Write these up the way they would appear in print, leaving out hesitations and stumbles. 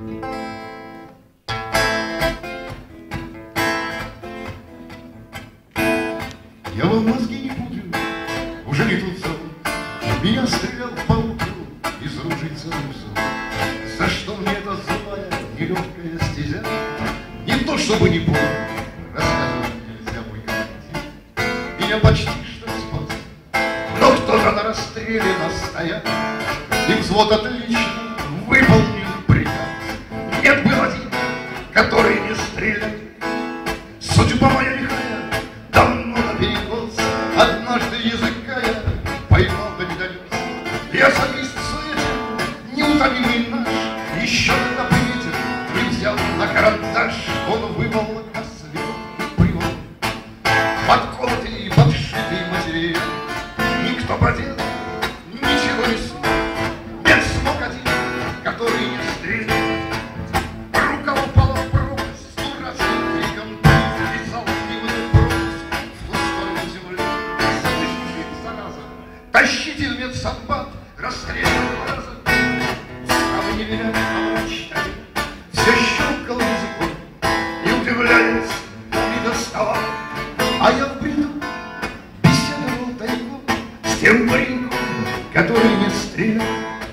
Я вам мозги не пудрю, уже не тот сон. Меня стрелял по утру из ружейца русов. За что мне эта злая, нелегкая стезя? Не то чтобы не помню, рассказывать нельзя, мой командир. Меня почти что спас, но кто-то на расстреле настоял, и взвод отлично выполнил приказ. Нет, был один, который не стрелял. Судьба моя лихая, давно наперекос. Однажды языка я поймал, да не донес. Я солист с этим, неутомимый наш, еще тогда приметил и взял на карандаш. Он вывал на свет привод, подколотый и подшитый материал. Никто проделал, ничего не смог. Нет, смог один, который не стрелял. Рука упала в пропасть с дурацким криком, и залпивая пропасть в ту сторону земли. Слышите, зараза, тащите в медсанбат, расстреливай разом. Устава не велят, а мочь один. Все щелкал языком, и, удивляясь, не доставал. А я в бреду беседовал тайком с тем пареньком, который не стрелял.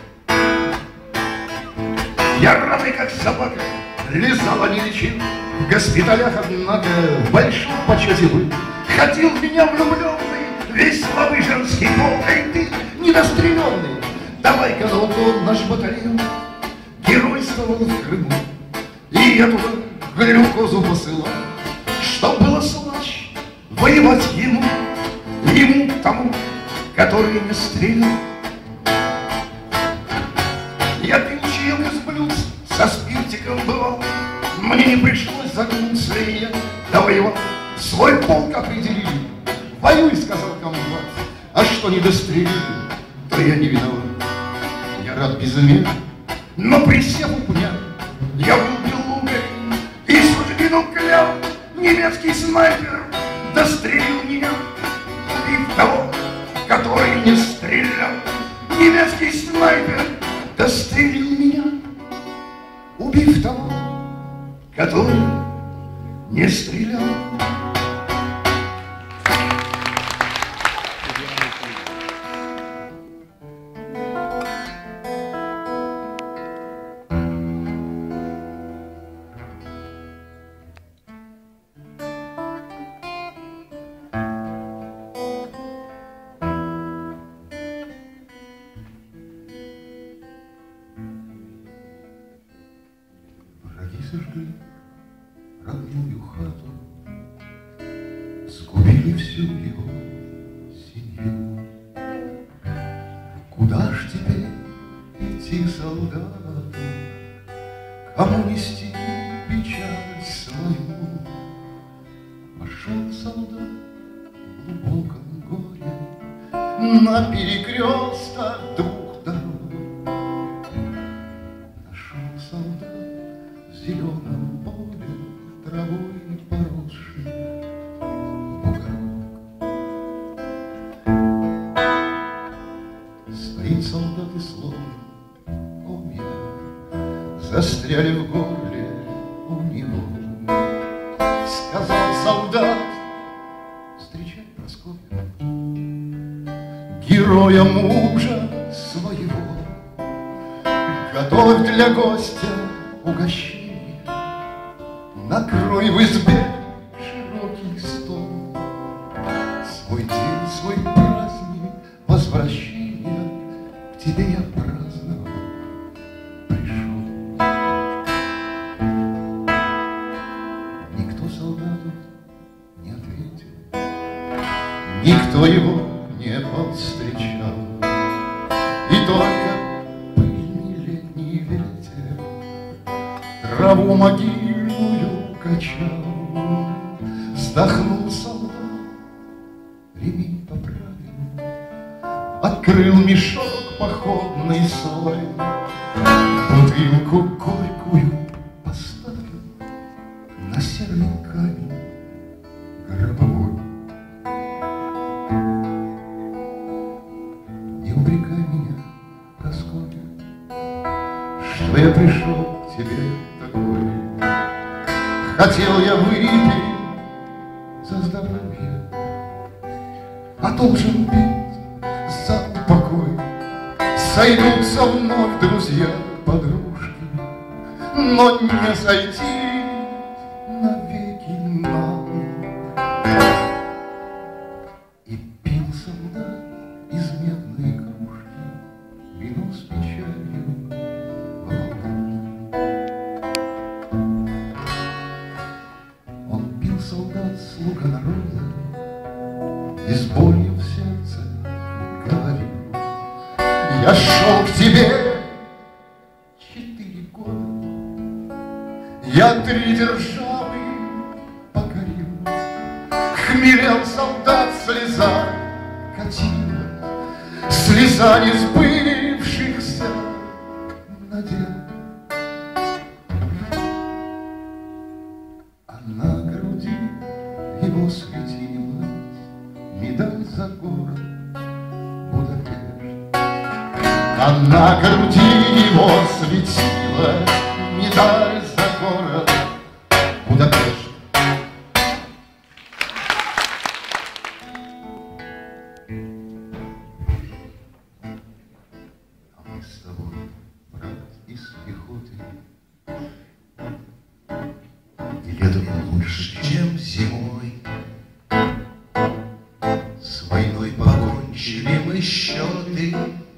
Я ранный, как собака, лизал, а не лечил. В госпиталях, однако, в большом почете был. Ходил в меня влюбленный, весь слабый женский пол. Эй, ты, недостреленный, давай-ка на уклон наш батальон. Геройствовал в Крыму, и я туда глюкозу посылал. Чтоб было слаще воевать ему, тому, который не стрелял. Я пил чаек из блюд, со спиртиком бывал. Мне не пришлось загнуться, и я довоевал. Свой полк определили, воюй, сказал комбат. А что не дострелили, то я не виноват. Я рад безумерно, но присев у пня, я врубил лугой и судьбину клял. Немецкий снайпер дострелил меня, убив того, который не стрелял. Немецкий снайпер дострелил меня, убив того, который не стрелял. Сожгли родную хату, сгубили всю его семью. Куда ж теперь идти солдату, кому нести печаль свою? Пошел солдат в глубоком горе на перекресток двух дорог. Нашел солдат в зеленом поле, травой поросший бугорок. Стоит солдат и словно комья застряли в горле у него. Сказал солдат: встречай Прасковью, героя мужа своего. Готовь для гостя угощение, накрой в избе широкий стол. Свой день, свой праздник возвращения к тебе я праздновал пришел. Никто солдату не ответил, никто его не повстречал, и только пыльный летний ветер траву могильную качал. Вздохнул солдат, ремень поправил, открыл мешок походный свой, бутылку горькую поставил на серый камень гробовой. Не упрекай меня, Прасковья, что что я пришел к тебе такой. Хотел я выпить за здоровье, а должен пить за упокой. Сойдутся вновь друзья, подружки, но не сойти навеки нам. И пил солдат из медной кружки вино с печалью в руках. Он пил, солдат, слуга народа, и с болью в сердце говорил: я шел к тебе 4 года, я 3 державы покорил. Хмелел солдат, слеза катила, слеза несбывшихся надежд. А на груди его светилась медаль за город Будапешт. А на груди его светилась медаль за город Будапешт. С тобой, брат, из пехоты, и летом лучше, чем зимой. С войной покончили мы счеты,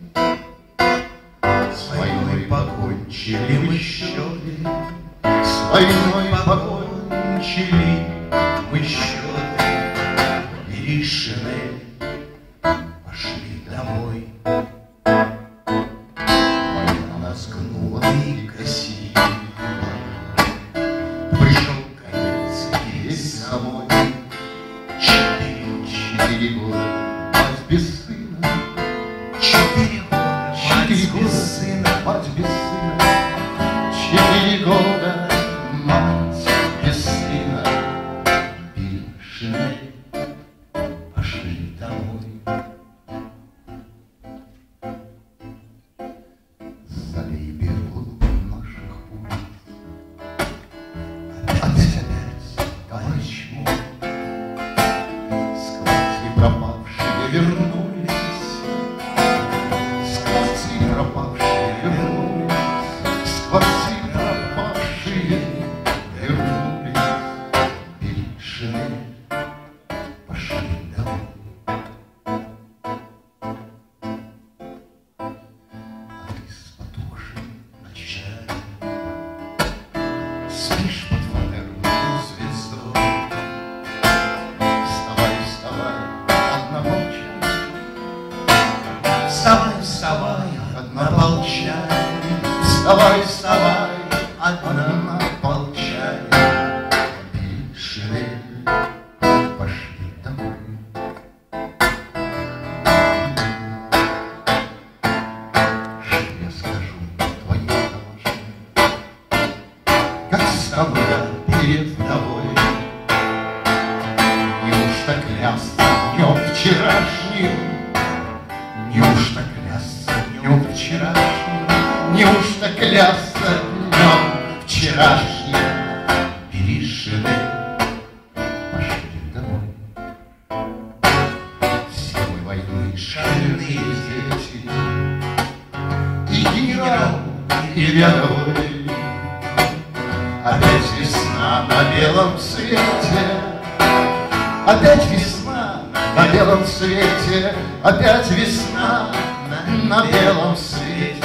с войной покончили мы счеты, с войной покончили мы счеты. Бери шинель, пошли домой. И красиво пришел конец и весь самой. 4 года мать без сына, 4 года мать без сына, мать без сына, 4 года мать без сына. Бери шинель, пошли домой. Залей берегу наших улиц, опять, товарищ мой. Складки пропавшие вернулись, складки пропавшие вернулись, складки пропавшие вернулись. Бери шинель, пошли домой. Спишь под фанерную звезду. Вставай, вставай, однополчане. Вставай, вставай, однополчане. Вставай, вставай, однополчане. Бери шинель, пошли домой. Что я скажу твоей домашней, как стану я перед вдовой? Неужто клясться днем вчерашним? Неужто клясться днем вчерашним? Неужто клясться днем вчерашним? Бери шинель, пошли домой. Все мы войны шальные дети, и генерал, и рядовой. Опять весна на белом свете, опять весна на белом свете, опять весна на белом свете.